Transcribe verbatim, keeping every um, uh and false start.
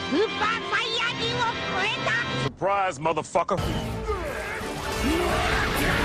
スーパーサイヤ人を超えた。 Surprise, motherfucker!